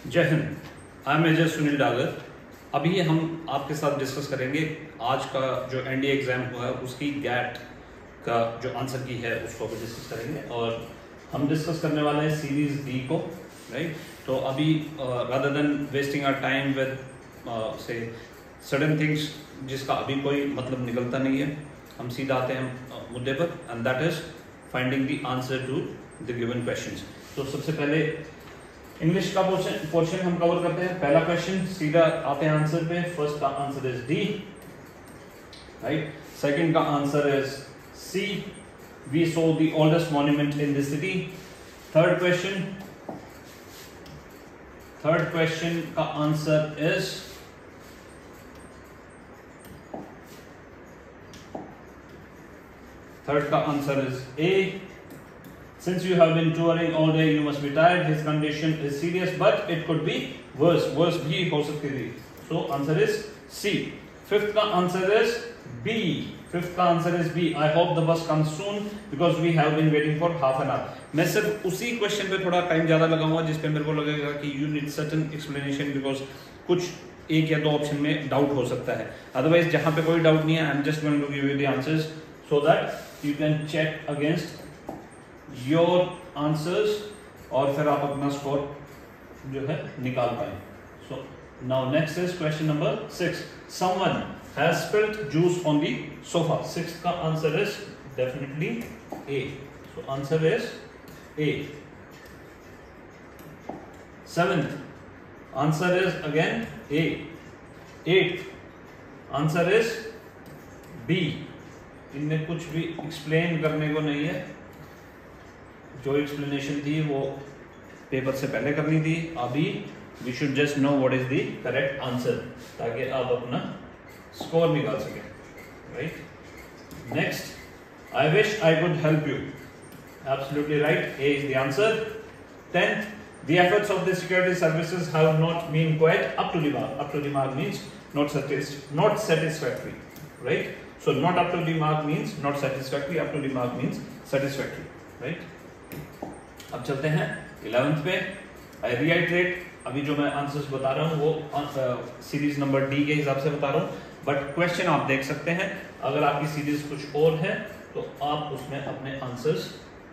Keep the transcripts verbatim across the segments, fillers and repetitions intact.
जय Hind. I am major Sunil Dagar. अभी हम आपके साथ डिस्कस करेंगे आज का जो एनडीए एग्जाम हुआ है उसकी गैट का जो आंसर की है उसको भी डिस्कस करेंगे और हम डिस्कस करने वाले हैं सीरीज डी को, राइट। तो अभी rather than wasting our time with से सडन थिंग्स जिसका अभी कोई मतलब निकलता नहीं है, हम सीधा आते हैं uh, मुद्दे पर, and that is finding the answer to the given questions. तो सबसे पहले इंग्लिश का पोर्शन पोर्शन हम कवर करते हैं। पहला क्वेश्चन सीधा आते हैं आंसर पे। फर्स्ट का answer is D, right. Second का answer is C, we saw the oldest monument in the city. Third question third question का आंसर इज थर्ड का answer is A. Since you have been touring all day, you must be tired. His condition is serious, but it could be worse. Worse भी हो सकती थी. So answer is C. Fifth का answer is B. Fifth का answer is B. I hope the bus comes soon because we have been waiting for half an hour. मैं सिर्फ उसी question पे थोड़ा टाइम ज्यादा लगाऊंगा जिस पे मेरे को लगेगा कि you need certain explanation because कुछ एक या दो ऑप्शन में डाउट हो सकता है। Otherwise जहाँ पे कोई डाउट नहीं है, I am just going to give you the answers so that you can check against your answers और फिर आप अपना स्कोर जो है निकाल पाए। So now next is question number six. Someone has spilled juice on the sofa. Six का answer is definitely A. So answer is A. Seventh answer is again A. Eight answer is B. इनमें कुछ भी explain करने को नहीं है, जो explanation थी वो पेपर से पहले करनी थी। अभी we should just know what is the correct answer ताकि आप अपना स्कोर निकाल सकें, right. Next, I wish I could help you. Absolutely right, A is the answer. Tenth, the efforts of the security services have not been quite up to the mark. Up to the mark means not not satisfactory, right. So not up to the mark means not satisfactory, up to the mark means satisfactory, right. अब चलते हैं eleventh पे। आई रिआइट्रेट, अभी जो मैं answers बता रहा हूँ वो सीरीज नंबर डी के हिसाब से बता रहा हूँ, बट क्वेश्चन आप देख सकते हैं। अगर आपकी सीरीज कुछ और है तो आप उसमें अपने आंसर्स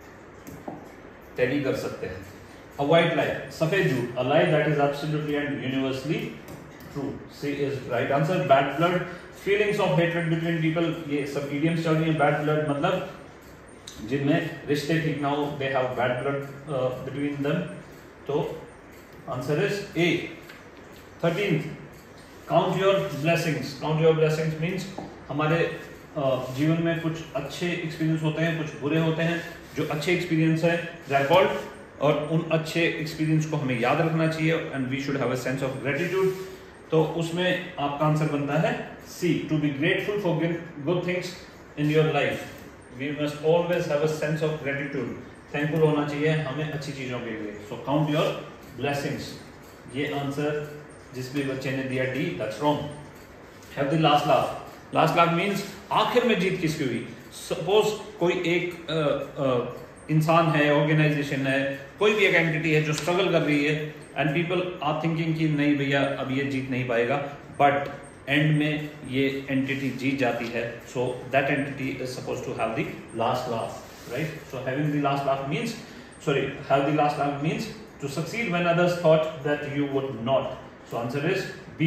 टैली कर सकते हैं। अ व्हाइट लाई, सफेद झूठ, a lie that is absolutely and universally true. C is right answer. Bad blood, feelings of hatred between people, ये सब इडियम्स चल रही है। बैड ब्लड मतलब जिनमें रिश्ते ठीक ना हो, they have bad blood between them. तो answer is A. Thirteenth, count your blessings. Count your blessings means हमारे uh, जीवन में कुछ अच्छे एक्सपीरियंस होते हैं, कुछ बुरे होते हैं। जो अच्छे एक्सपीरियंस है रिकॉर्ड, और उन अच्छे एक्सपीरियंस को हमें याद रखना चाहिए and we should have a sense of gratitude. तो उसमें आपका आंसर बनता है C, to be grateful for good things in your life. We must always have a sense of gratitude. Thankful होना चाहिए हमें अच्छी चीजों के लिए। So count your blessings. ये आंसर जिस भी बच्चे ने दिया D, that's wrong. Have the last laugh. Last laugh means आखिर में जीत किसकी हुई। Suppose कोई एक uh, uh, इंसान है, ऑर्गेनाइजेशन है, कोई भी एक एंटिटी है जो स्ट्रगल कर रही है एंड पीपल आर थिंकिंग कि नहीं भैया अब ये जीत नहीं पाएगा, बट एंड में ये एंटिटी जीत जाती है। So that entity is suppose to have the last laugh, right. So having the last laugh means sorry have the last laugh means to succeed when others thought that you would not. So answer is B,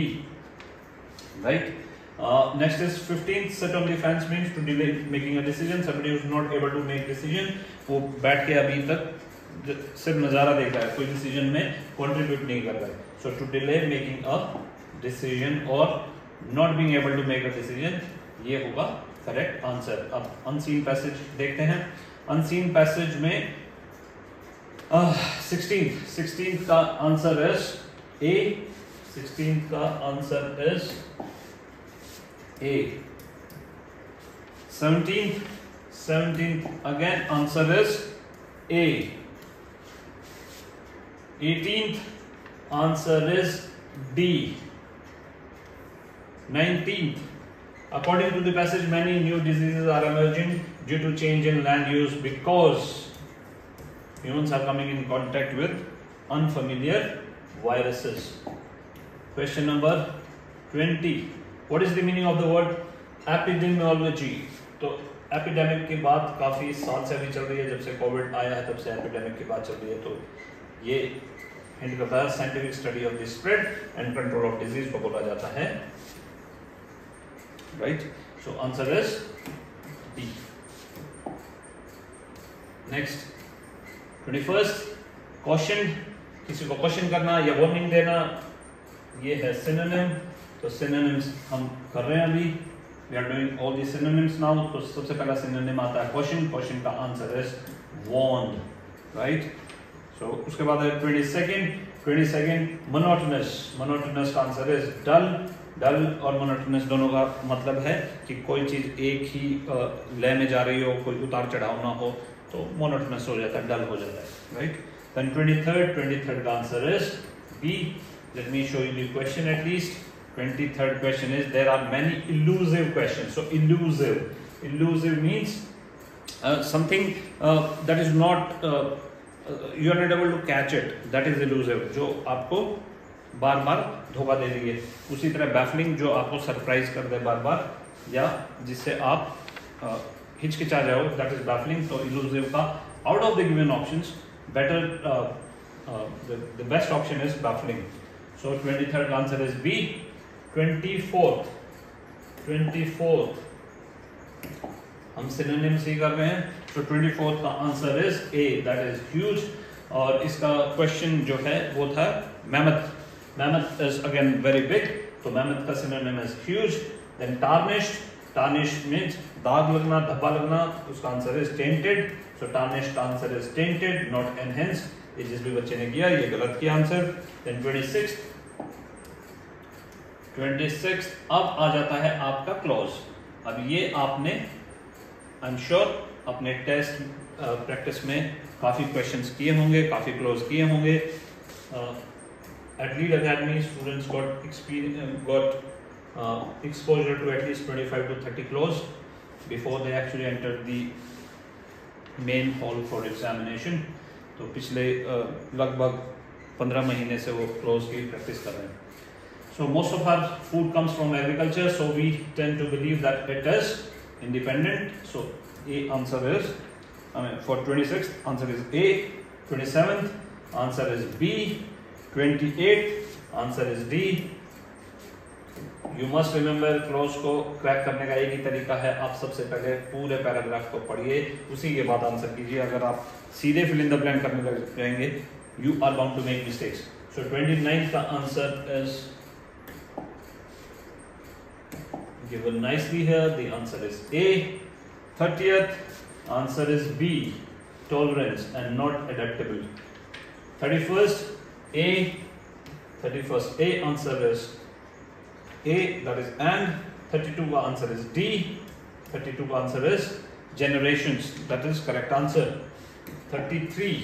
right. Next is fifteenth, sit on the fence means to delay making a decision. Somebody who is not able to make decision, वो बैठ के अभी तक सिर्फ नजारा देख रहा है, कोई डिसीजन में कंट्रीब्यूट नहीं कर रहा है। So to delay making a decision और not being able to make a decision, ये होगा करेक्ट आंसर। अब अनसीन पैसेज देखते हैं। अनसीन पैसेज में सिक्सटीन सिक्सटीन का आंसर इज ए। सिक्सटीन का answer is A. Seventeen seventeen again answer is A. Eighteenth answer is D. nineteenth, according to the passage, many new diseases are emerging due to change in land use because humans are coming in contact with unfamiliar viruses. Question number twenty. What is the meaning of the word epidemiology? तो epidemic की बात काफ़ी साल से अभी चल रही है, जब से कोविड आया है तब से एपिडेमिक की बात चल रही है। तो ये हिंट करता है scientific study of the spread and control of disease को बोला जाता है, right? So answer is D. Next twenty first question, किसी को क्वेश्चन करना या वार्निंग देना, ये है सिनोनिम। तो सिनोनिम्स हम कर रहे हैं अभी, we are doing all the synonyms now. तो सबसे पहला सिनोनिम आता है क्वेश्चन, क्वेश्चन का answer is warned, right? So उसके बाद है twenty second, twenty second monotonous, monotonous का आंसर इज डल। डल और मोनोटोनस दोनों का मतलब है कि कोई चीज एक ही लय में जा रही हो, कोई उतार चढ़ाव ना हो, तो मोनोटोनस हो जाता है, डल हो जाता है, right? Then twenty third, twenty third का answer is B. Let me show you the question at least. twenty-third question is there are many elusive questions. So elusive, elusive means uh, something uh, that is not uh, uh, you are not able to catch it, that is elusive, जो आपको बार बार धोखा दे रही है। उसी तरह baffling, जो आपको surprise कर दे बार बार, या जिससे आप uh, हिचकिचा जाओ, that is baffling। तो elusive का out of the given options better uh, uh, the, the best option is baffling. So twenty-third answer is B. twenty-fourth, twenty-fourth हम सिनोनिम्स ही कर रहे हैं। तो twenty-fourth का answer is A, that is huge. और इसका क्वेश्चन जो है वो था mammoth. Mammoth is again very big, तो मैमथ का synonym is huge. Then tarnished, tarnished means दाग लगना, धब्बा लगना, उसका answer is tainted. So tarnished का answer is tainted, not enhanced. ये जिस भी बच्चे ने किया ये गलत किया आंसर। देन ट्वेंटी-सिक्स्थ, ट्वेंटी-सिक्स्थ अब आ जाता है आपका क्लोज। अब ये आपने आई एम श्योर अपने टेस्ट प्रैक्टिस में काफ़ी क्वेश्चंस किए होंगे, काफ़ी क्लोज किए होंगे। At Lead Academy students got experience got exposure to at least twenty-five to thirty cloze before they actually enter the main hall for examination. तो पिछले uh, लगभग पंद्रह महीने से वो क्लोज की प्रैक्टिस कर रहे हैं। So most of our food comes from agriculture, so we tend to believe that it is independent. So A answer is, I mean for twenty-sixth answer is A, twenty-seventh answer is B, twenty-eighth answer is D. You must remember cloze को crack करने का एक ही तरीका है, आप सबसे पहले पूरे पैराग्राफ को पढ़िए, उसी के बाद आंसर कीजिए। अगर आप सीधे फिल इन द ब्लैंक करने लग जाएंगे, you are bound to make mistakes. So twenty-ninth का answer is given nicely here, the answer is A. thirtieth answer is B, tolerance and not adaptable. thirty-first A, thirty-first A answer is A, that is and. thirty-two का answer is D, thirty-two का answer is generations, that is correct answer. thirty-three,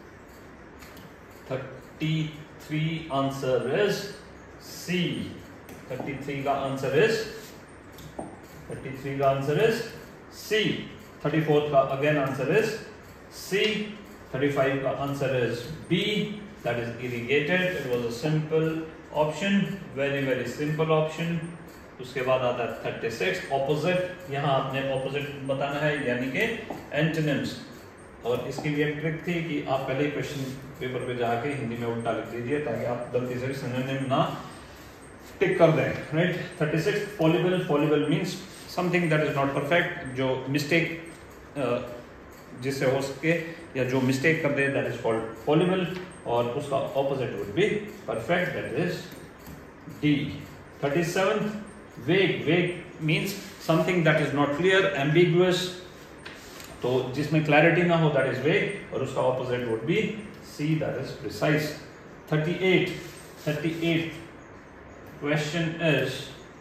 thirty-three answer is C, thirty-three का answer is thirty-three का answer is C. thirty-fourth का अगेन answer is C. thirty-five का answer is B, that is irrigated. It was a simple option, very very simple option. उसके बाद आता है thirty-six opposite. यहाँ आपने ऑपोजिट बताना है, यानी कि एंटोनिम्स। और इसकी भी एक ट्रिक थी कि आप पहले क्वेश्चन पेपर पे जाके हिंदी में उल्टा लिख दीजिए, ताकि आप गलती से भी सिनोनिम ना टिक कर दें, राइट? thirty-six fallible, fallible means something that is not perfect, जो मिस्टेक जिससे हो सके या जो मिस्टेक कर दे, दैट इज कॉल्ड फॉलिबल। और उसका opposite would be perfect, that is D. thirty-seventh vague, vague means something that is not clear, ambiguous, तो जिसमें क्लैरिटी ना हो, दैट इज वेग। और उसका opposite would be C, that is precise. thirty-eight, thirty-eight question is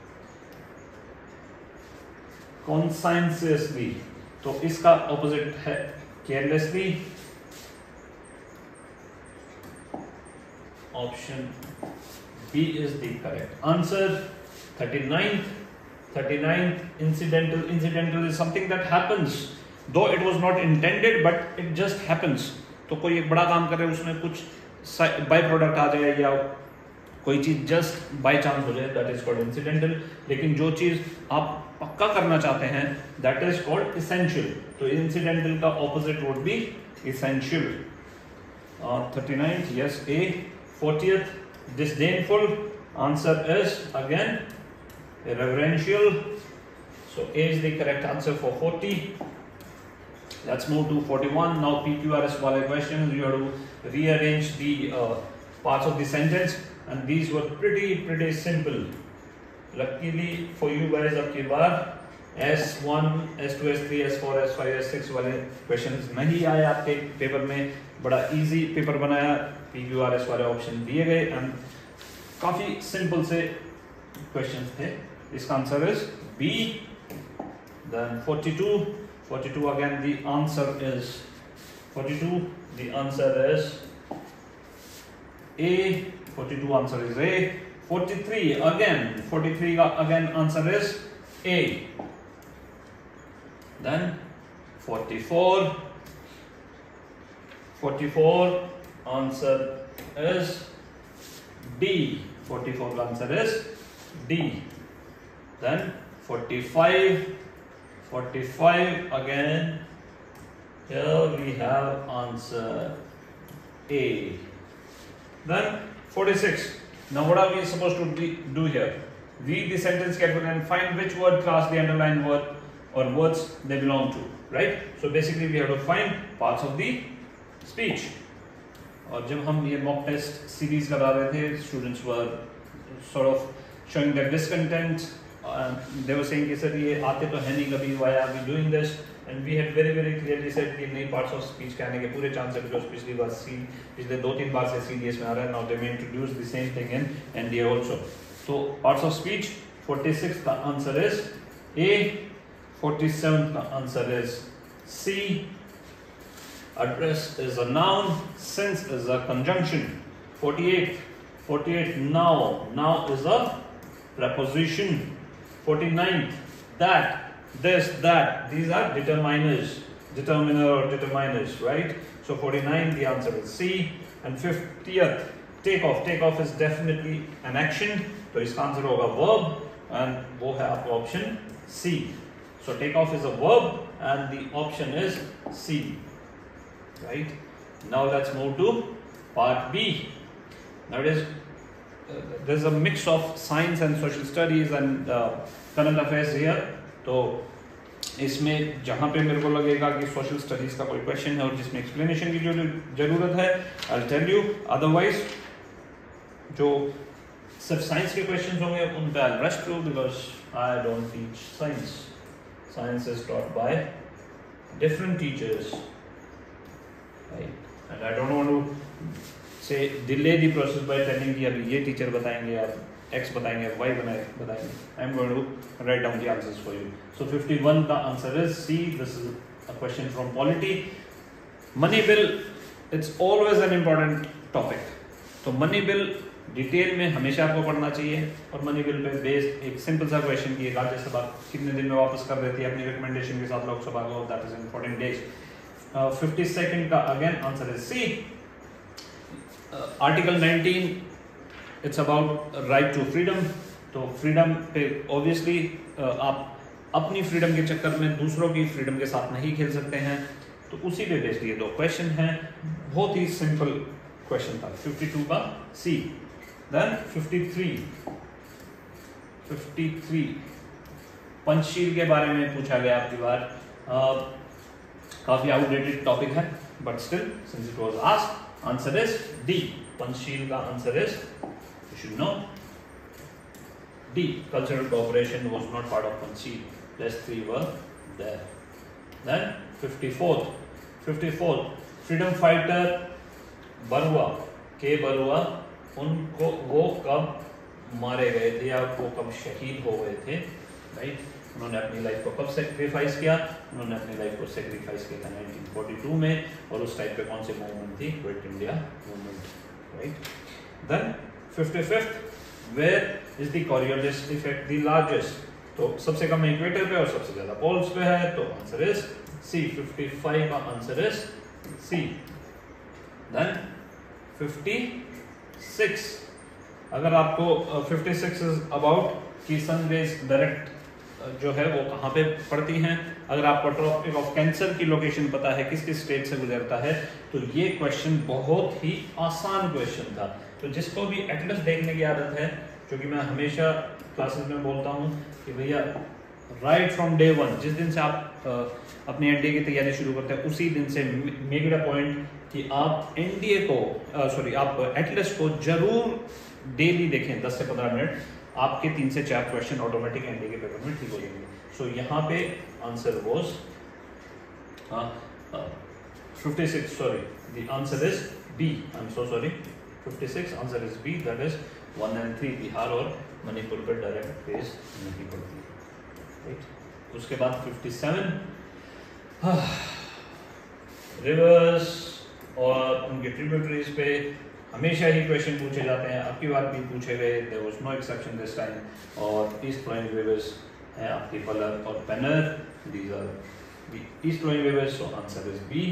conscientiously, तो इसका opposite है carelessly. Option B is the correct answer. thirty-ninth, thirty-ninth incidental, incidental is something that happens though it was not intended but it just happens। तो कोई एक बड़ा काम कर रहे हैं, उसमें कुछ बाय प्रोडक्ट आ जाए या कोई चीज जस्ट बाय चांस हो जाए, दैट इज कॉल्ड इंसिडेंटल। लेकिन जो चीज आप पक्का करना चाहते हैं दैट इज कॉल्ड इसेंशियल। तो इंसिडेंटल का opposite would be essential. Thirty ninth, yes A. Fortieth disdainful, answer is again irreverential. So A is the correct answer for forty. Let's move to forty-one. Now P Q R S wale questions. You have to rearrange the uh, parts of the sentence, and these were pretty pretty simple. Luckily for you guys, आपकी बार S one, S two, S three, S four, S five, S six वाले questions नहीं आए आपके paper में। बड़ा easy paper बनाया, P Q R S वाले option दिए गए and काफी simple से questions थे। इसका answer is B. Then forty-two, forty-two again the answer is forty-two. The answer is A. forty-two answer is A. forty-three again. forty-three का again answer is A. Then forty-four. forty-four answer is D. forty-four का answer is D. Then forty-five, forty-five again, here we have answer A. Then forty-six. Now what are we supposed to be, do here? Read the sentence carefully and find which word class the underlined word or words they belong to, right? So basically we have to find parts of the speech. और जब हम ये mock test series करा रहे थे, students were sort of showing their discontent. Uh, they were saying कि sir ये आते तो है नहीं कभी, why are we doing this? And we had very very clearly said कि नई parts of speech के आने के पूरे chances हैं, because पिछली बार सी पिछले दो तीन बार से C D S में आ रहा है। Now they may introduce the same thing in N D A also. So parts of speech, forty-six का answer is A. forty-seven का answer is C. Address is a noun, since is a conjunction. forty-eight, forty-eight now, now is a preposition. forty-nine, that, this, that, these are determiners, determiner or determiners, right? So forty-nine, the answer is C. And fiftieth, take off. Take off is definitely an action, तो इसका answer होगा verb, and वो है आपका option C. So take off is a verb, and the option is C, right? Now let's move to part B. Now it is Uh, there's a mix of science and social studies and uh, current affairs here. तो इसमें जहाँ पे मेरे को लगेगा कि social studies का कोई question है और जिसमें explanation की जो जरूरत है, I'll tell you. Otherwise, जो सिर्फ science के questions होंगे उन पे I'll rush through because I don't teach science. Science is taught by different teachers, right? And I don't want to से delay the process by telling कि अभी ये टीचर बताएंगे, आप X बताएंगे, Y बनाए बताएंगे. I'm going to write down the answers for you. So fifty-one का answer is C. This is a question from polity. Money bill, it's always an important topic. तो money bill डिटेल में हमेशा आपको पढ़ना चाहिए, और मनी बिल पे based एक सिंपल सा क्वेश्चन किए राज्यसभा कितने दिन में वापस कर देती है अपनी रिकमेंडेशन के साथ लोकसभा को, that is in fourteen days. Fifty second का अगेन answer is C. Article nineteen, it's about right to freedom. तो फ्रीडम पे ऑब्वियसली uh, आप अपनी फ्रीडम के चक्कर में दूसरों की फ्रीडम के साथ नहीं खेल सकते हैं, तो उसी पे बेस्ड ये दो क्वेश्चन हैं. बहुत ही सिंपल क्वेश्चन था. फिफ्टी टू का C. Then fifty three, fifty three Panchsheel के बारे में पूछा गया आपकी बार. uh, काफी आउटडेटेड टॉपिक है, but still since it was asked, answer is D. Panchsheel का answer is, you should know, D. Cultural cooperation was not part of Panchsheel. Rest three were there. Then fifty-fourth, fifty-fourth freedom fighter Barua, K Barua, उनको वो कब मारे गए थे या वो कब शहीद हो गए थे, राइट? उन्होंने अपनी लाइफ को कब सेक्रीफाइस किया? उन्होंने अपनी लाइफ को सेक्रीफाइस किया था नाइनटीन फोर्टी टू में, और उस टाइप पे कौन सी मूवमेंट थी? Quit India movement, right? Then fifty fifth, where is the Coriolis effect the largest? तो सबसे कम इक्वेटर पे और सबसे ज्यादा पोल्स पे है, तो answer is C. Fifty five का answer is C. Then fifty six. अगर आपको फिफ्टी सिक्स इज अबाउट कि सन रेज डायरेक्ट जो है वो कहाँ पे पड़ती हैं, अगर आपको ट्रॉपिक ऑफ कैंसर की लोकेशन पता है, किस किस स्टेट से गुजरता है, तो ये क्वेश्चन बहुत ही आसान क्वेश्चन था। तो जिसको भी एटलस देखने की आदत है, क्योंकि मैं हमेशा क्लासेस में बोलता हूँ कि भैया राइट फ्रॉम डे वन, जिस दिन से आप आ, अपने एनडीए की तैयारी शुरू करते हैं उसी दिन से मेक इट अ पॉइंट कि आप एनडीए को सॉरी आप एटलस को जरूर डेली देखें दस से पंद्रह मिनट, आपके तीन से चार क्वेश्चन ऑटोमेटिक एनडीए के पेपर में ठीक हो जाएंगे। सो so, यहाँ पे answer was fifty six, sorry the answer is B, I am so sorry, fifty six answer is B, that is one and three Bihar और मणिपुर पर डायरेक्ट फेज नहीं पड़ती है, राइट। उसके बाद फिफ्टी सेवन रिवर्स और उनके ट्रिब्यूटरीज पे हमेशा ही क्वेश्चन पूछे जाते हैं, आपकी बार भी पूछे गए, there was no exception this time. और ईस्ट फ्लोइंग रिवर्स हैं आपकी पलर और Penner, these are the east flowing rivers, so answer is B,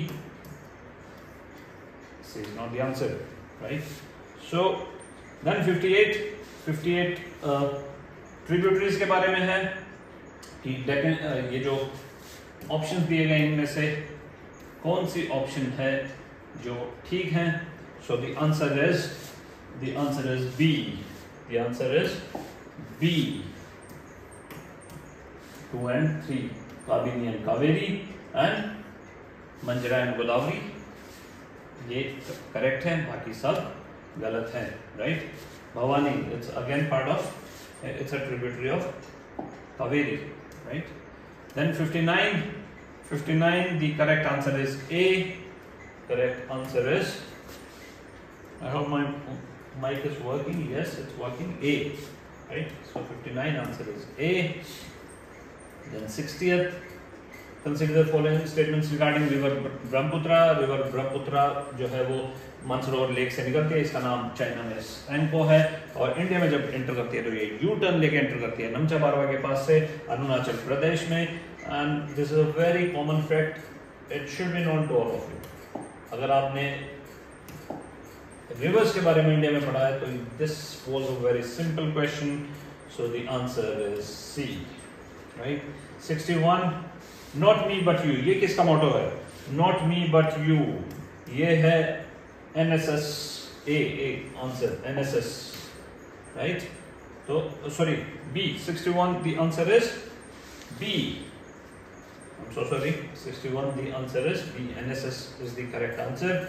this is not the answer, right. So then fifty eight, fifty eight tributaries के बारे में है कि uh, ये जो ऑप्शंस दिए गए इनमें से कौन सी ऑप्शन है जो ठीक है। So the answer is the answer is B. The answer is B. Two and three, Kabini and Kaveri and Manjira and Godavari, ये correct है, बाकी सब गलत है, right? Bhavani, it's again part of, it's a tributary of Kaveri, right? Then fifty-nine, fifty-nine, the correct answer is A. Correct answer is, I hope my mic is working. Yes, it's working. A, right? So fifty-nine answer is A. Then sixtieth, consider the following statements regarding river Brahmaputra. River Brahmaputra जो है वो Mansarovar lake से निकलती है, इसका नाम China में एंको है, और इंडिया में जब एंटर करती है तो ये यू टर्न लेके एंटर करती है नमचा बारवा के पास से अरुणाचल प्रदेश में। And this is a very common fact, it should be known to all of you. अगर आपने रिवर्स के बारे में इंडिया में पढ़ा है तो this was a very simple question, so the answer is C, right. Sixty one, not me but you, ये किसका मोटो है? नॉट मी बट यू, ये है NSS A, A answer NSS, right. तो sorry B, sixty one the answer is B, I am so sorry, sixty one the answer is B, NSS is the correct answer.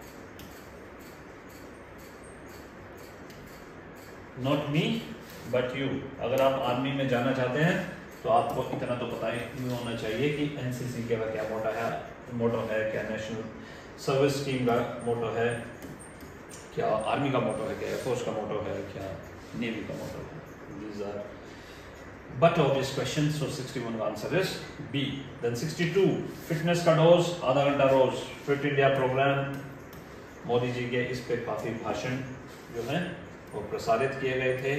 Not me but you, अगर आप army में जाना चाहते हैं तो आपको इतना तो पता ही होना चाहिए कि एनसीसी का क्या मोटो है, मोटो है क्या, नेशनल सर्विस स्कीम का मोटो है क्या, आर्मी का मोटो है क्या, एयरफोर्स का मोटो है क्या, नेवी का मोटो है। These are but obvious question, so sixty one का answer is B. Then sixty two, fitness का डोज आधा घंटा रोज, fit India program, Modi ji के इस पे काफी भाषण जो है वो प्रसारित किए गए थे,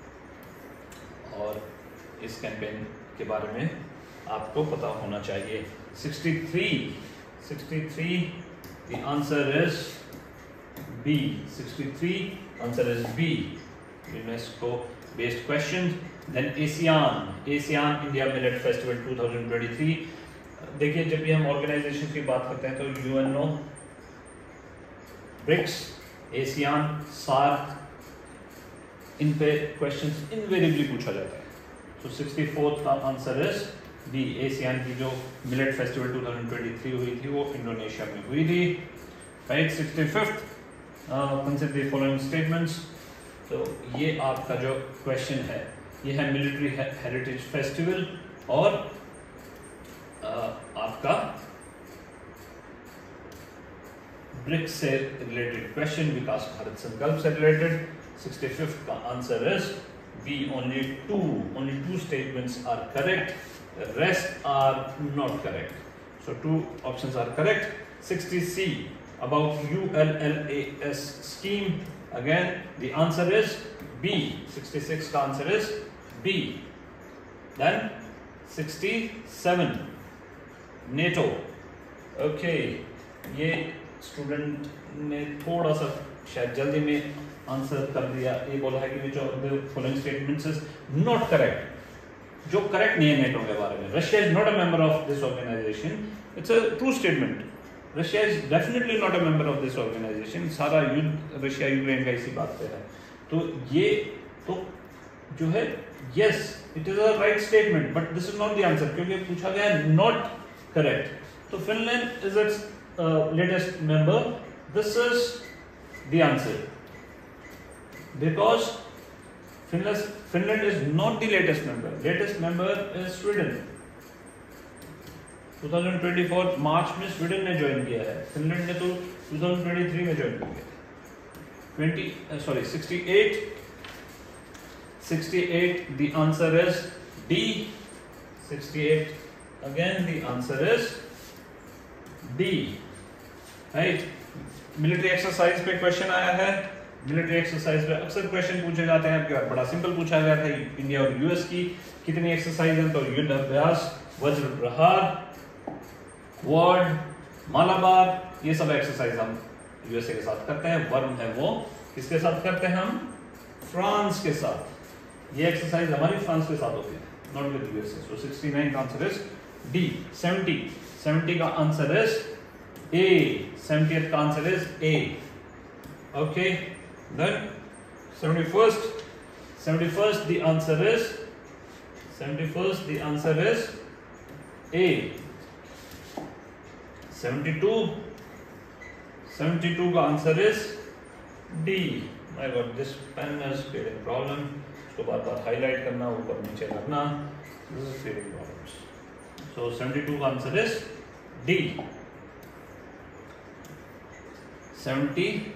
और इस कैंपेन के बारे में आपको पता होना चाहिए। Sixty three, sixty three the answer is B, sixty three answer is B, UNESCO based question. Then ASEAN, ASEAN India millet festival two thousand twenty three, देखिए जब भी हम ऑर्गेनाइजेशन की बात करते हैं तो यूएनओ, ब्रिक्स, एशियान, सार्क, इन पे क्वेश्चंस इनवेरिएबली पूछा जाता है। तो सिक्सटी फोर्थ का आंसर इज बी, एशियान की जो millet festival two thousand twenty three हुई थी वो इंडोनेशिया में हुई थी, right. Sixty fifth, consider the following statements, तो ये आपका जो क्वेश्चन है ये है मिलिट्री हेरिटेज फेस्टिवल और uh, आपका ब्रिक्स से रिलेटेड क्वेश्चन, विकास भारत संकल्प से रिलेटेड। सिक्सटी फिफ्थ का answer is B, only two only two statements are correct, rest are not correct, so two options are correct. Sixty C, about U L L A S scheme, again the answer is B, sixty six का answer is B. Then sixty seven, NATO, okay, ये student ने थोड़ा सा शायद जल्दी में answer कर दिया, ये बोला है कि which of the following statements is not correct, जो करेक्ट नहीं है नेटो के बारे में। Russia is not a member of this organisation, it's a true statement. Russia is definitely not a member of this organisation. सारा युद्ध Russia Ukraine का इसी बात पे है। तो ये तो जो है yes it is a right statement, but this is not the answer, क्योंकि पूछा गया है नॉट करेक्ट। तो Finland is its latest member, this is the answer, because Finland, Finland is not the latest member. Latest member is Sweden. twenty twenty-four March में Sweden ने join किया है, Finland ने तो twenty twenty-three में join किया। twenty sorry sixty-eight sixty-eight the answer is D. sixty-eight again the answer is D, right? Military exercise पे question आया है। मिलिट्री एक्सरसाइज पे अक्सर क्वेश्चन पूछे जाते हैं, आपके बड़ा सिंपल पूछा गया था इंडिया और यूएस की कितनी एक्सरसाइज है, तो युद्ध अभ्यास, वज्र प्रहार, क्वाड, मालाबार, ये सब एक्सरसाइज हम यूएसए के साथ करते हैं। वर्म है वो किसके साथ करते हैं हम? फ्रांस के साथ। ये एक्सरसाइज हमारी फ्रांस के साथ होती है, not with USA. So sixty-nine का answer is D. seventy seventy का आंसर इज ए, seventieth का answer is A. Okay, then seventy-first seventy-first the answer is seventy-first the answer is A. seventy-two seventy-two का answer is D. My God, this pen is creating problem. इसको बार बार highlight करना, ऊपर नीचे करना, this is creating problems. So seventy-two का answer is D. seventy-three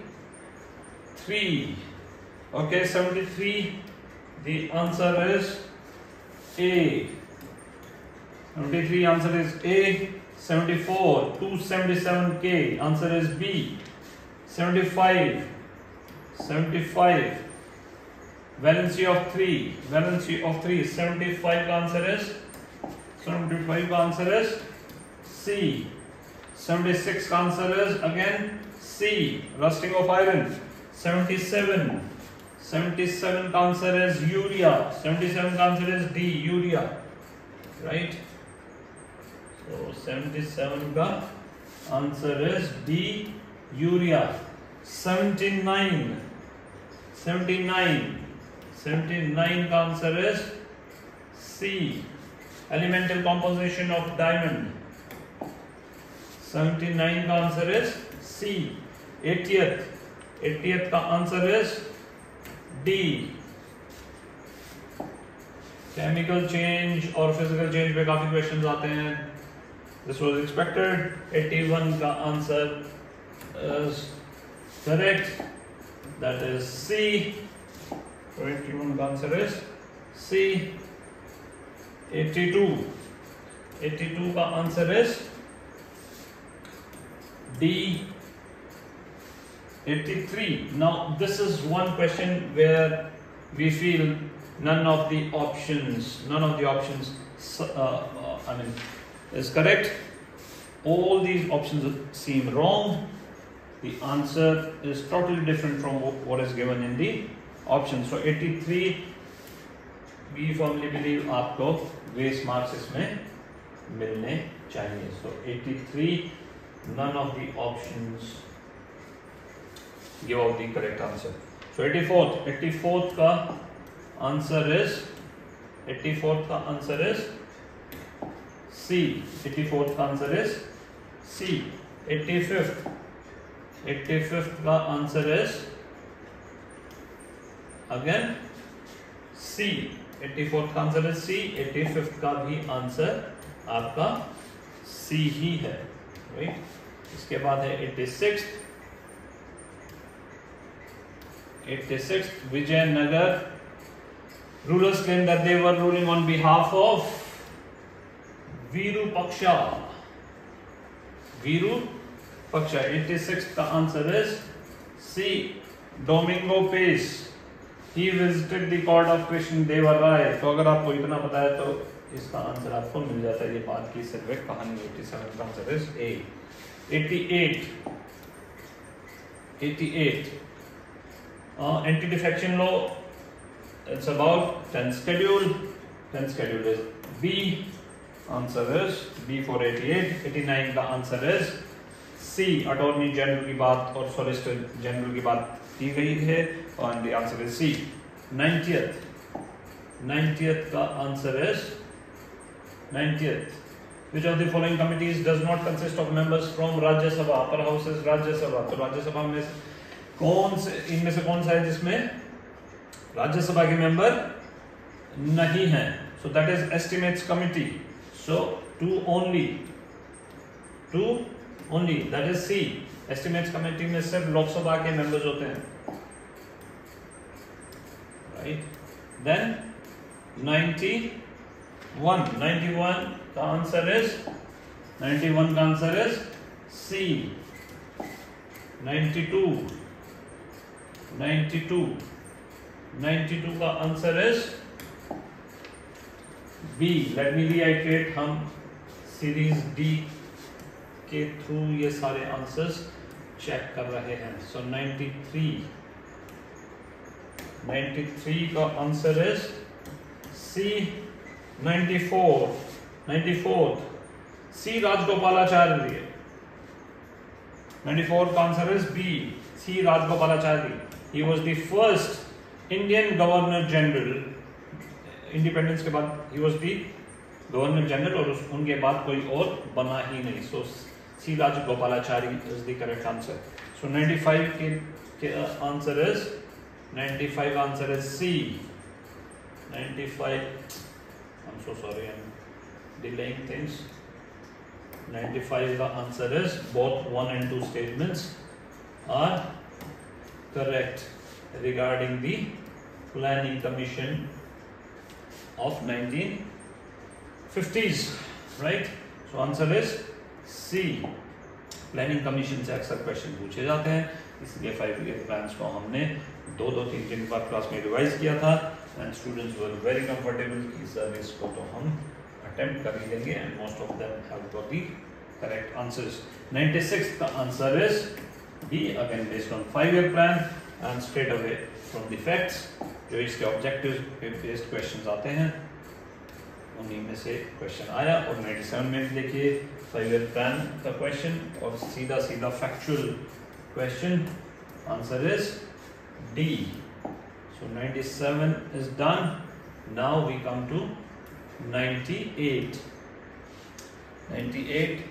okay, seventy-three the answer is A. seventy-three answer is A. seventy-four two seventy-seven K answer is B. seventy-five seventy-five valency of three valency of three seventy-five का answer is seventy-five का answer is C. seventy-six का answer is again C, rusting of iron. seventy-seven seventy-seven का answer is urea. seventy-seven का answer is D, urea, right? So seventy-seven का answer is D, urea. seventy-nine seventy-nine seventy-nine का answer is C, elemental composition of diamond। seventy-nine का answer is C। eightieth eightieth का answer is D, chemical change और physical change पे काफी questions आते हैं, this was expected. eighty-one का answer is correct, that is C। eighty-one का answer is C। eighty-two eighty-two का answer is D। eighty-three, now this is one question where we feel none of the options none of the options uh, uh, I mean is correct. All these options seem wrong. The answer is totally different from what is given in the option. So eighty-three we firmly believe आपको base marks इसमें मिलने चाहिए। So eighty-three, none of the options give out the correct answer. So eighty-fourth eighty-fourth का answer is eighty-fourth का answer is C। eighty-fourth का answer is C। eighty-fifth eighty-fifth का answer is again C। eighty-fourth का answer is C। eighty-fifth का भी answer आपका C ही है, right? इसके बाद है eighty-sixth eighty-sixth Vijayanagar rulers claim that they were ruling on behalf of Virupaksha। Virupaksha। eighty-sixth का answer is C, Domingo Pace। He visited the court of Krishna Deva Rai। तो अगर आपको इतना पता है तो इसका आंसर आपको मिल जाता है, ये बात की सिर्फ एक कहानी। eighty-seven का answer is A। eighty-eight eighty-eight. Uh, anti-defection law, it's about tenth schedule. tenth schedule is B. Answer is B for eighty-eight. eighty-nine का answer is C. Attorney general की बात और सॉलिसिटर जनरल की बात की गई है और the answer is C. ninetieth. ninetieth का answer is ninetieth. Which of the following committees does not consist of members from Rajya Sabha? Upper house is Rajya Sabha. तो राज्य सभा में कौन से इनमें से कौन सा है जिसमें राज्य सभा के मेंबर नहीं हैं? So that is estimates committee. So two only. Two only. That is C. Estimates committee में सिर्फ लोकसभा के members होते हैं. Right. Then ninety-one. ninety-one का आंसर is ninety-one का answer is C. ninety-two. ninety-two. ninety-two का answer is B. Let me reiterate, हम series D के थ्रू ये सारे आंसर्स चेक कर रहे हैं. So ninety-three. ninety-three का answer is C. ninety-four. ninety-fourth. C. Rajagopalachari. ninety-four का answer is B. C. Rajagopalachari. He was the first Indian Governor General. Independence के बाद he was the Governor General और उस, उनके बाद कोई और बना ही नहीं. So C. Rajagopalachari is the correct answer. So ninety-five के, के answer is ninety-five answer is C. ninety-five. I'm so sorry, I'm delaying things. ninety-five का answer is both one and two statements are correct regarding the planning commission of nineteen fifties, right? So answer is C. planning commission से अक्सर question पूछे जाते हैं, इसलिए five year plans को हमने दो दो तीन तीन बार क्लास में रिवाइज किया था and students were very comfortable कि सर इसको तो हम attempt कर ही लेंगे and most of them have got the correct answers. ninety-sixth का answer is B, again based on five year plan and straight away from the facts जो इसके objectives based questions आते हैं उन्हीं में से क्वेश्चन आया. और ninety-seven में देखिए फाइव ईयर प्लान का क्वेश्चन और सीधा सीधा factual question. Answer is D. So ninety-seven is done. Now we come to ninety-eight. ninety-eight.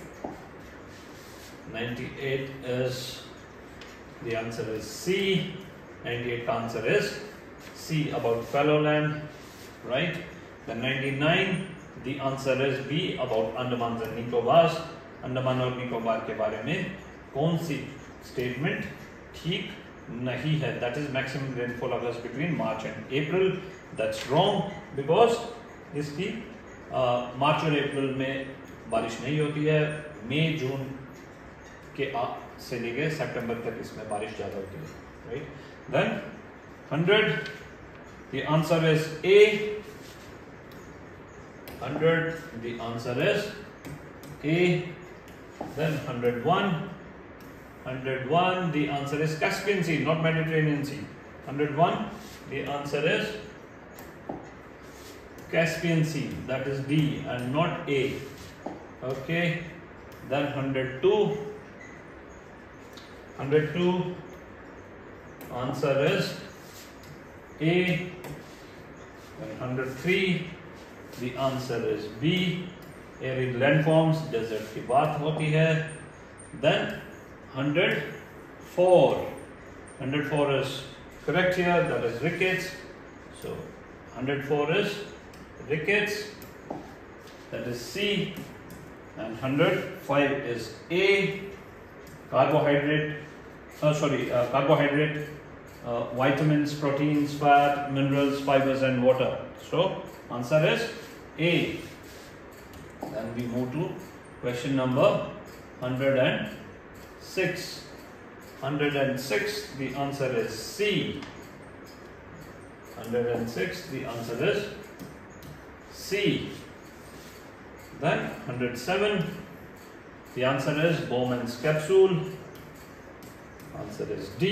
ninety-eight is the answer is C. ninety-eight answer is C about fallow land, right? Then ninety-nine, the answer is B about Andaman and Nicobar. Andaman और निकोबार के बारे में कौन सी statement ठीक नहीं है? That is maximum rainfall occurs between March and April. That's wrong because इसकी मार्च और अप्रैल में बारिश नहीं होती है. मई जून के आ, से लेके सितंबर तक इसमें बारिश ज़्यादा होती है, right? Then hundred, the answer is A. hundred, the answer is A. Then one hundred one. one hundred one, the answer is Caspian Sea, not Mediterranean Sea. one hundred one, the answer is Caspian Sea, that is D and not A. Okay, then one hundred two. one hundred two, answer is A. Then one hundred three, the answer is B. Arid landforms, desert की बात होती है. Then one hundred four. one hundred four is correct here, that is rickets. So one hundred four is rickets, that is C. And one hundred five is A. Carbohydrate, uh, sorry, uh, carbohydrate, uh, vitamins, proteins, fat, minerals, fibers and water. So answer is A. Then we move to question number one hundred six. one hundred six, the answer is C. one hundred six, the answer is C. Then one hundred seven, the answer is Bowman's capsule. Answer answer is D.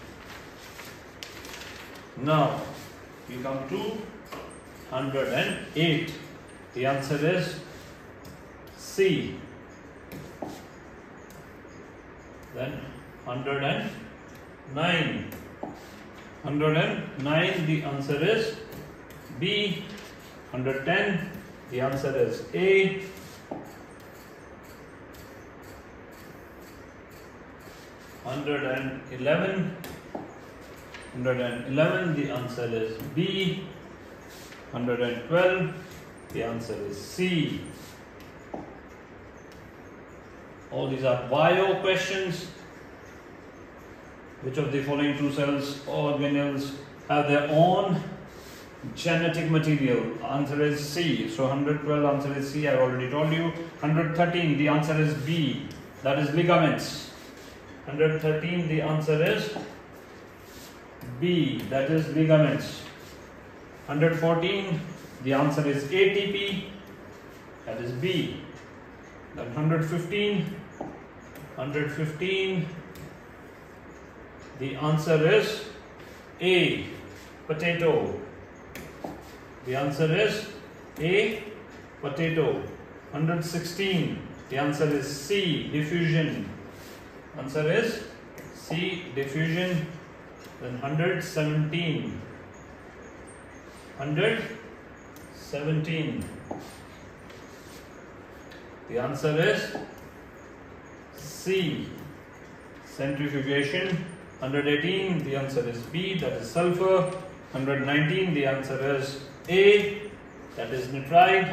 Now we come to one hundred eight. The answer is C. Then one hundred nine. one hundred nine, the answer is B. one hundred ten, the answer is A. one hundred eleven. one hundred eleven, the answer is B. one hundred twelve, the answer is C. All these are bio questions. Which of the following two cells or organelles have their own genetic material? Answer is C. So one hundred twelve, answer is C. I already told you. one hundred thirteen, the answer is B. That is ligaments. one hundred thirteen, the answer is B. That is ligaments. one hundred fourteen, the answer is A T P. That is B. Then one hundred fifteen. one hundred fifteen. The answer is A. Potato. The answer is A. Potato. one hundred sixteen. The answer is C. Diffusion. Answer is C. Diffusion. Then one hundred seventeen. one hundred seventeen. The answer is C. Centrifugation. one hundred eighteen, the answer is B, that is sulfur. one hundred nineteen, the answer is A, that is nitride.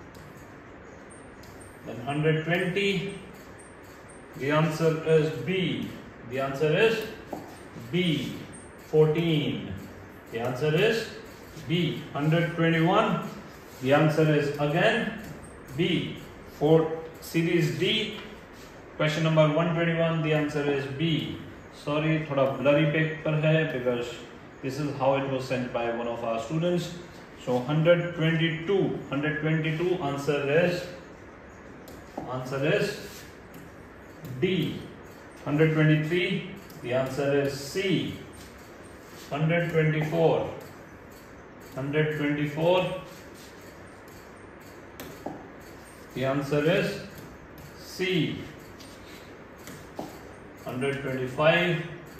Then one hundred twenty, the answer is B, the answer is B. fourteen, the answer is B. one hundred twenty-one, the answer is again B. For series D, question number one hundred twenty-one, the answer is B. Sorry, थोड़ा blurry paper है because this is how it was sent by one of our students. So one hundred twenty-two, one hundred twenty-two, answer is answer is D. one hundred twenty-three, the answer is C. one hundred twenty-four, one hundred twenty-four, the answer is C. one hundred twenty-five,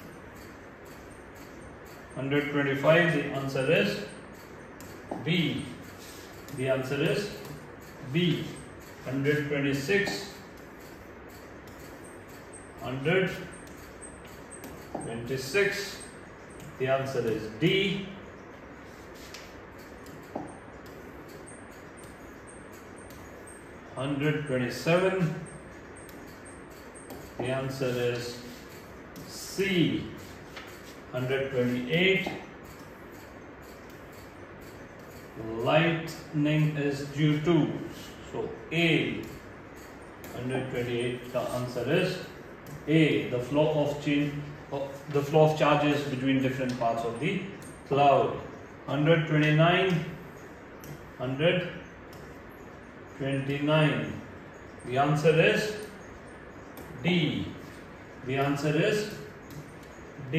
one hundred twenty-five, the answer is B. The answer is B. one hundred twenty-six, one hundred twenty-six, the answer is D. one hundred twenty-seven, the answer is C. one hundred twenty-eight, lightning is due to, so A. one hundred twenty-eight, the answer is A. The flow of change, the flow of charges between different parts of the cloud. one hundred twenty-nine, one hundred twenty-nine, the answer is D. The answer is D.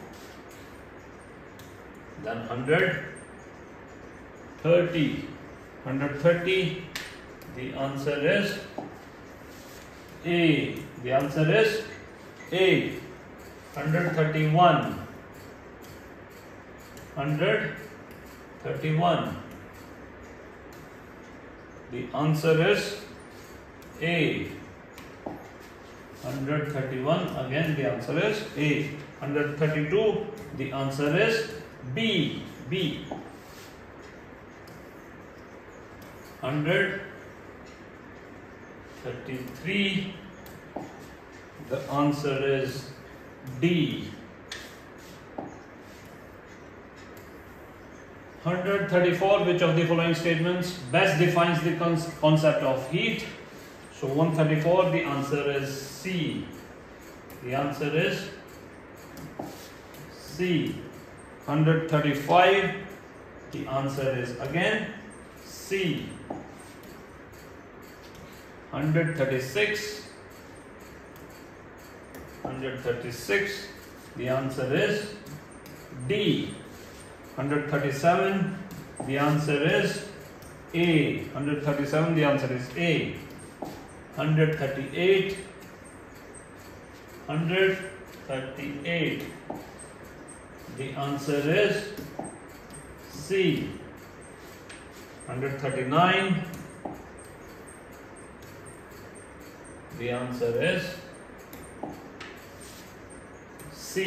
Then one hundred thirty. one hundred thirty. The answer is A. The answer is A. one hundred thirty-one. one hundred thirty-one. The answer is A. one hundred thirty-one, again the answer is A. one hundred thirty-two, the answer is B. B. one hundred thirty-three, the answer is D. one hundred thirty-four, which of the following statements best defines the concept of heat? So one hundred thirty-four, the answer is C. The answer is C. one hundred thirty-five, the answer is again C. one hundred thirty-six, one hundred thirty-six, The answer is D. one hundred thirty-seven. The answer is A. one hundred thirty-seven. The answer is A. one hundred thirty-eight. one hundred thirty-eight. The answer is C. one hundred thirty-nine. The answer is C.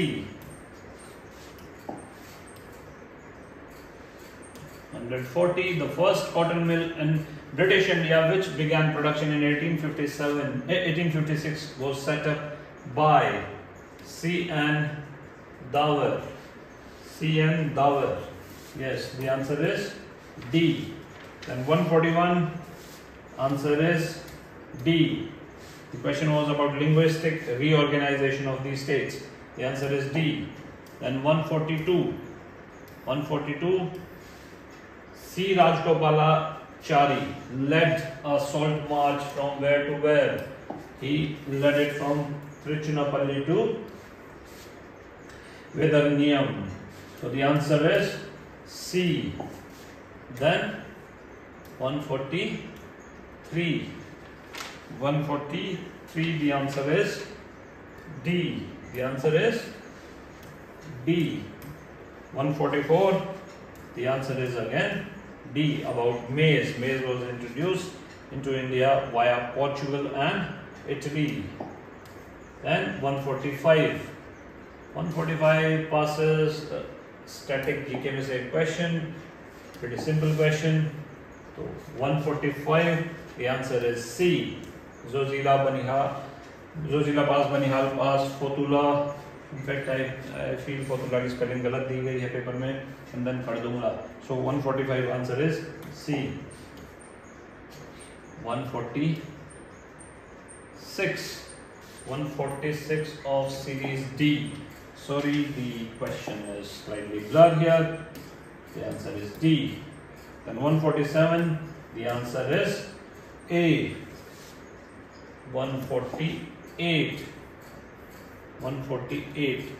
one hundred forty. The first cotton mill in British India, which began production in eighteen fifty-seven, eighteen fifty-six, was set up by C N Dower. C N Dower. Yes, the answer is D. Then one forty-one. Answer is D. The question was about linguistic reorganization of these states. The answer is D. Then one forty-two. one forty-two. C. Rajgopalachari led a salt march from where to where? He led it from Trichunapalli to Vedarnyam. So the answer is C. Then one forty-three. one forty-three. The answer is D. The answer is D. one forty-four. The answer is again D. About maize. Maize was introduced into India via Portugal and Italy. Then one forty-five. one forty-five passes uh, static G K में से एक question. Pretty simple question. So one forty-five. The answer is C. Zojila Banihal, Zojila pass, Banihal pass, Fotula. In fact, I, I feel Fotula की spelling गलत दी गई है paper में, and then कर दूँगा. So one forty-five answer is C. one forty-six. one forty-six of series D. Sorry, the question is slightly blurred here. The answer is D. Then one forty-seven. The answer is A. one forty-eight. one forty-eight.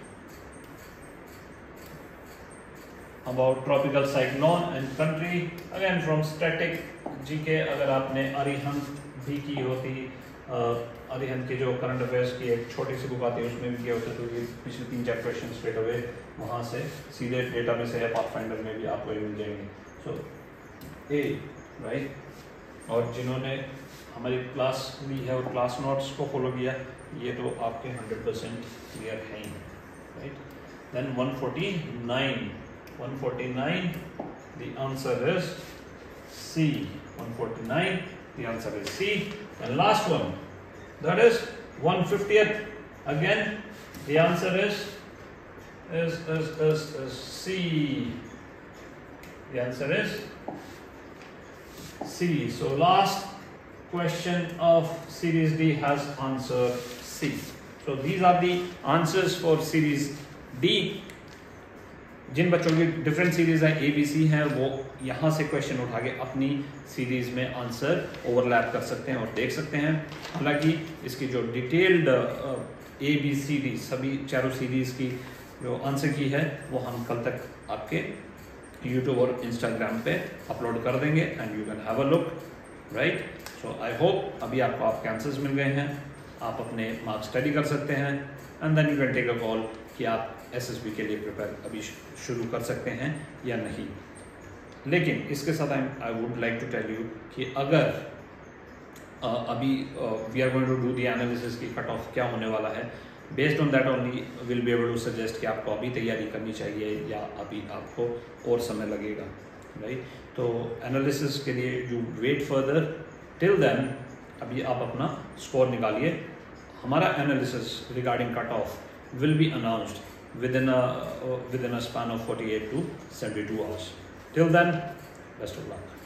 About tropical cyclone and country. Again from static G K. अगर आपने अरिहंत भी की होती, अरिहंत के जो current affairs की एक छोटी सी बुक आती है उसमें भी किया होता, तो ये पिछले तीन चार क्वेश्चन स्ट्रेट अवे वहाँ से सीधे डेटा में से या पाथफाइंडर में भी आपको मिल जाएंगे. So A right. और जिन्होंने हमारी क्लास ली है और क्लास नोट्स को फॉलो किया, ये तो आपके हंड्रेड परसेंट क्लियर हैं ही. Right. Then one forty-nine. one forty-nine. The answer is C. one forty-nine. The answer is C. And last one, that is one fiftieth. Again, the answer is is is is, is C. The answer is C. So last question of series D has answer C. So these are the answers for series D. जिन बच्चों की different series हैं, ए B सी हैं, वो यहाँ से question उठा के अपनी सीरीज में आंसर ओवरलैप कर सकते हैं और देख सकते हैं. हालांकि इसकी जो detailed A B C D सभी चारों सीरीज की जो आंसर की है वो हम कल तक आपके यूट्यूब और इंस्टाग्राम पे अपलोड कर देंगे and you can have a look. Right. So I hope अभी आपको आपके आंसर्स मिल गए हैं, आप अपने मार्क्स स्टडी कर सकते हैं and then you can take a call कि आप एस एस बी के लिए प्रिपेयर अभी शुरू कर सकते हैं या नहीं. लेकिन इसके साथ I I would like to tell you कि अगर uh, अभी we are going to do the analysis की कट ऑफ क्या होने वाला है, based on that only will be able to suggest कि आपको अभी तैयारी करनी चाहिए या अभी आपको और समय लगेगा. राइट. तो एनालिसिस के लिए you wait further. Till then अभी आप अपना स्कोर निकालिए. हमारा analysis regarding cut off will be announced within a uh, within a span of forty-eight to seventy-two hours. Till then, best of luck.